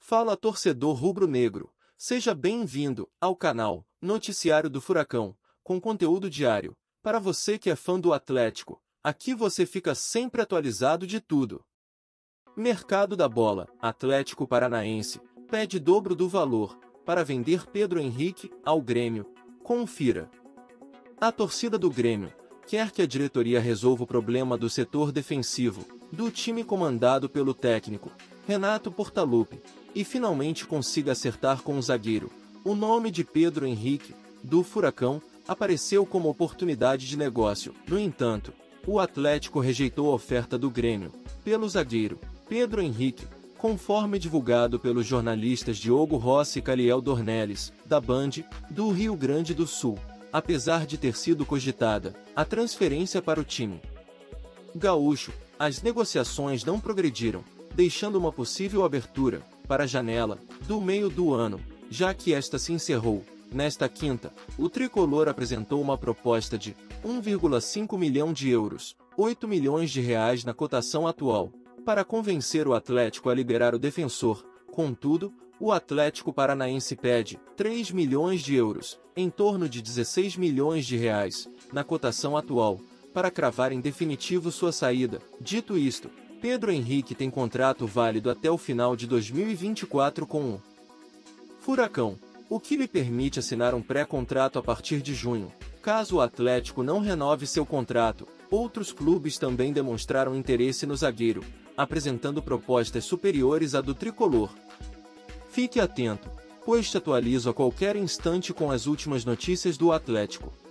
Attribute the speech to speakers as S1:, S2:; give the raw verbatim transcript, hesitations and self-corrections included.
S1: Fala, torcedor rubro-negro, seja bem-vindo ao canal Noticiário do Furacão, com conteúdo diário. Para você que é fã do Atlético, aqui você fica sempre atualizado de tudo. Mercado da bola: Atlético Paranaense pede dobro do valor para vender Pedro Henrique ao Grêmio. Confira. A torcida do Grêmio quer que a diretoria resolva o problema do setor defensivo do time comandado pelo técnico Renato Portaluppi e finalmente consiga acertar com o zagueiro. O nome de Pedro Henrique, do Furacão, apareceu como oportunidade de negócio. No entanto, o Atlético rejeitou a oferta do Grêmio pelo zagueiro Pedro Henrique, conforme divulgado pelos jornalistas Diogo Rossi e Caliel Dornelles, da Band, do Rio Grande do Sul. Apesar de ter sido cogitada a transferência para o time gaúcho, as negociações não progrediram, deixando uma possível abertura para a janela do meio do ano, já que esta se encerrou. Nesta quinta, o tricolor apresentou uma proposta de um vírgula cinco milhão de euros, oito milhões de reais na cotação atual, para convencer o Atlético a liberar o defensor. Contudo, o Atlético Paranaense pede três milhões de euros, em torno de dezesseis milhões de reais, na cotação atual, para cravar em definitivo sua saída. Dito isto, Pedro Henrique tem contrato válido até o final de dois mil e vinte e quatro com o Furacão, o que lhe permite assinar um pré-contrato a partir de junho. Caso o Atlético não renove seu contrato, outros clubes também demonstraram interesse no zagueiro, apresentando propostas superiores à do tricolor. Fique atento, pois te atualizo a qualquer instante com as últimas notícias do Atlético.